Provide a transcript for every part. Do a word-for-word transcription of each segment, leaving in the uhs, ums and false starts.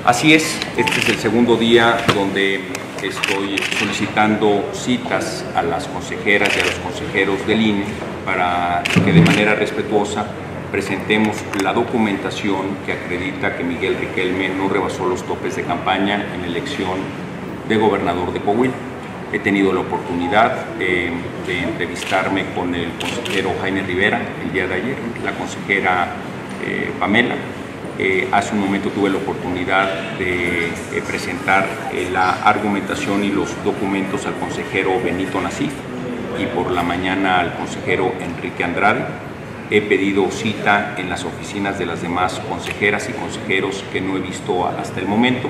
Así es, este es el segundo día donde estoy solicitando citas a las consejeras y a los consejeros del I N E para que de manera respetuosa presentemos la documentación que acredita que Miguel Riquelme no rebasó los topes de campaña en la elección de gobernador de Coahuila. He tenido la oportunidad eh, de entrevistarme con el consejero Jaime Rivera el día de ayer, la consejera eh, Pamela. Eh, hace un momento tuve la oportunidad de eh, presentar eh, la argumentación y los documentos al consejero Benito Nasif y por la mañana al consejero Enrique Andrade. He pedido cita en las oficinas de las demás consejeras y consejeros que no he visto hasta el momento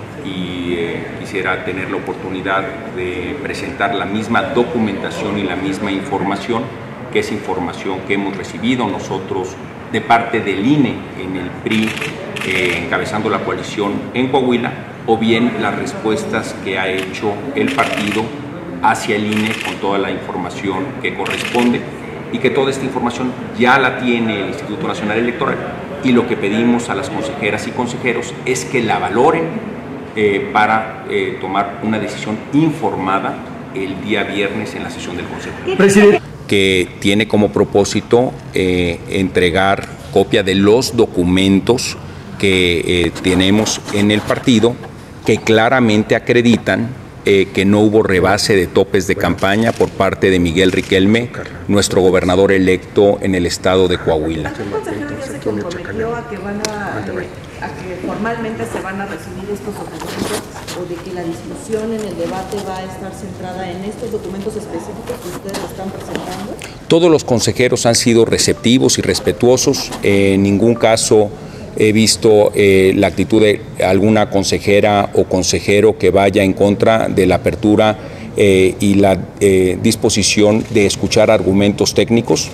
y eh, quisiera tener la oportunidad de presentar la misma documentación y la misma información, que es información que hemos recibido nosotros de parte del I N E en el P R I, eh, encabezando la coalición en Coahuila, o bien las respuestas que ha hecho el partido hacia el I N E con toda la información que corresponde, y que toda esta información ya la tiene el Instituto Nacional Electoral, y lo que pedimos a las consejeras y consejeros es que la valoren eh, para eh, tomar una decisión informada el día viernes en la sesión del Consejo. Presidente. Que tiene como propósito eh, entregar copia de los documentos que eh, tenemos en el partido, que claramente acreditan eh, que no hubo rebase de topes de campaña por parte de Miguel Riquelme, nuestro gobernador electo en el estado de Coahuila. ¿El consejero ya se comprometió a que, van a, eh, a que formalmente se van a recibir estos documentos, o de que la discusión en el debate va a estar centrada en estos documentos específicos que ustedes están presentando? Todos los consejeros han sido receptivos y respetuosos. Eh, en ningún caso he visto eh, la actitud de alguna consejera o consejero que vaya en contra de la apertura eh, y la eh, disposición de escuchar argumentos técnicos,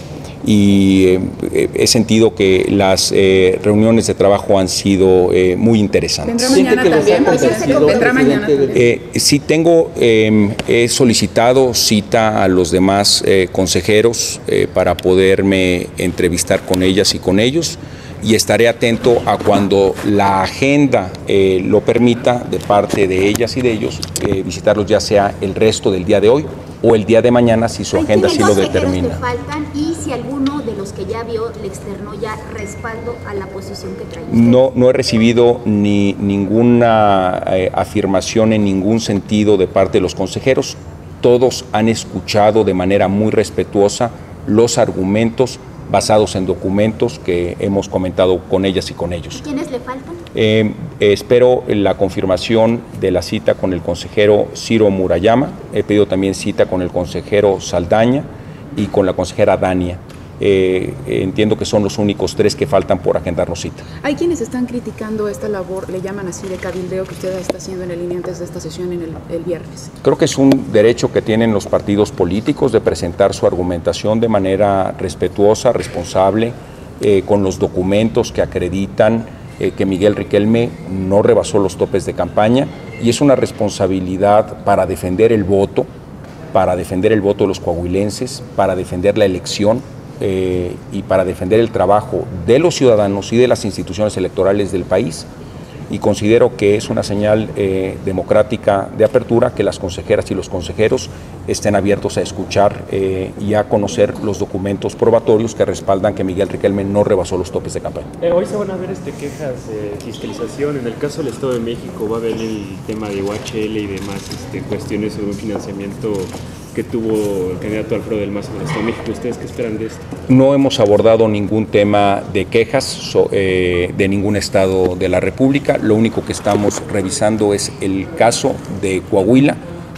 y eh, he sentido que las eh, reuniones de trabajo han sido eh, muy interesantes. ¿Vendrá mañana también, presidente? ¿Vendrá mañana también? Eh, sí tengo, eh, he solicitado cita a los demás eh, consejeros eh, para poderme entrevistar con ellas y con ellos, y estaré atento a cuando la agenda eh, lo permita de parte de ellas y de ellos, eh, visitarlos ya sea el resto del día de hoy o el día de mañana si su agenda así lo determina. ¿Qué faltan y si alguno de los que ya vio le externó ya respaldo a la posición que trae usted? No, no he recibido ni ninguna eh, afirmación en ningún sentido de parte de los consejeros. Todos han escuchado de manera muy respetuosa los argumentos basados en documentos que hemos comentado con ellas y con ellos. ¿Quiénes le faltan? Eh, eh, espero la confirmación de la cita con el consejero Ciro Murayama. He pedido también cita con el consejero Saldaña y con la consejera Dania. Eh, entiendo que son los únicos tres que faltan por agendarnos cita. Hay quienes están criticando esta labor, le llaman así, de cabildeo que usted está haciendo en el I N E antes de esta sesión en el, el viernes. Creo que es un derecho que tienen los partidos políticos de presentar su argumentación de manera respetuosa, responsable, eh, con los documentos que acreditan eh, que Miguel Riquelme no rebasó los topes de campaña, y es una responsabilidad para defender el voto, para defender el voto de los coahuilenses, para defender la elección, Eh, y para defender el trabajo de los ciudadanos y de las instituciones electorales del país, y considero que es una señal eh, democrática de apertura que las consejeras y los consejeros estén abiertos a escuchar eh, y a conocer los documentos probatorios que respaldan que Miguel Riquelme no rebasó los topes de campaña. Eh, hoy se van a ver este, quejas de fiscalización. En el caso del Estado de México va a haber el tema de U H L y demás este, cuestiones sobre un financiamiento que tuvo el candidato Alfredo del Mazo en el Estado de México. ¿Ustedes qué esperan de esto? No hemos abordado ningún tema de quejas so, eh, de ningún estado de la República. Lo único que estamos revisando es el caso de Coahuila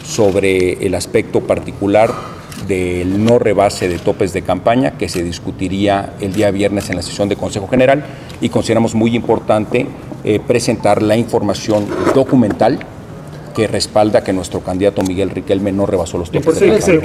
sobre el aspecto particular del no rebase de topes de campaña, que se discutiría el día viernes en la sesión de Consejo General, y consideramos muy importante eh, presentar la información documental que respalda que nuestro candidato Miguel Riquelme no rebasó los topes de campaña.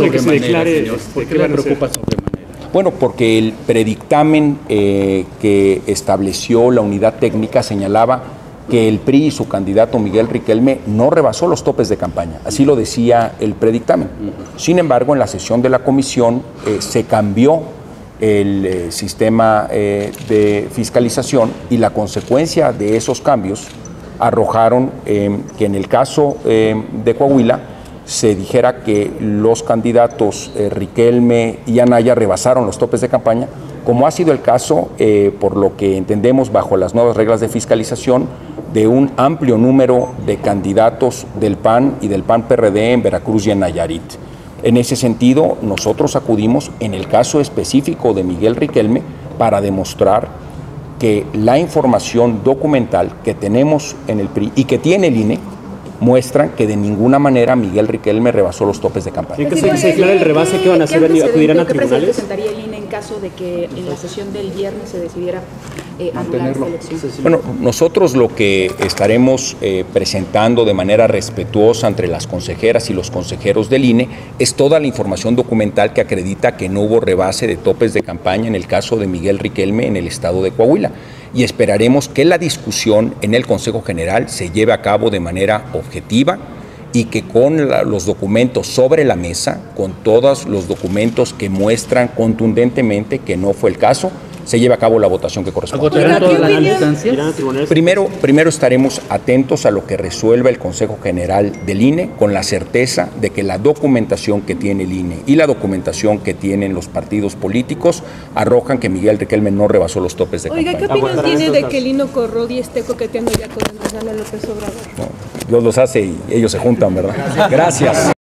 ¿Por qué le preocupa sobremanera? Bueno, porque el predictamen eh, que estableció la unidad técnica señalaba que el P R I y su candidato Miguel Riquelme no rebasó los topes de campaña. Así lo decía el predictamen. Sin embargo, en la sesión de la comisión eh, se cambió el eh, sistema eh, de fiscalización, y la consecuencia de esos cambios arrojaron eh, que en el caso eh, de Coahuila se dijera que los candidatos eh, Riquelme y Anaya rebasaron los topes de campaña, como ha sido el caso, eh, por lo que entendemos bajo las nuevas reglas de fiscalización, de un amplio número de candidatos del P A N y del P A N P R D en Veracruz y en Nayarit. En ese sentido, nosotros acudimos en el caso específico de Miguel Riquelme para demostrar que la información documental que tenemos en el P R I y que tiene el I N E muestran que de ninguna manera Miguel Riquelme rebasó los topes de campaña. ¿En caso de que se declare el rebase, qué van a hacer? ¿Acudirán a tribunales? ¿Qué presentaría el I N E en caso de que en la sesión del viernes se decidiera eh, anular esta elección? Bueno, nosotros lo que estaremos eh, presentando de manera respetuosa entre las consejeras y los consejeros del I N E es toda la información documental que acredita que no hubo rebase de topes de campaña en el caso de Miguel Riquelme en el estado de Coahuila. Y esperaremos que la discusión en el Consejo General se lleve a cabo de manera objetiva y que con la, los documentos sobre la mesa, con todos los documentos que muestran contundentemente que no fue el caso, se lleve a cabo la votación que corresponde. ¿Agotarán todas las instancias? Primero, primero estaremos atentos a lo que resuelva el Consejo General del I N E con la certeza de que la documentación que tiene el I N E y la documentación que tienen los partidos políticos arrojan que Miguel Riquelme no rebasó los topes de Oiga, campaña. ¿qué opinión tiene de que Lino Corrodi esté coqueteando ya con Andrés Manuel López Obrador? No, Dios los hace y ellos se juntan, ¿verdad? Gracias.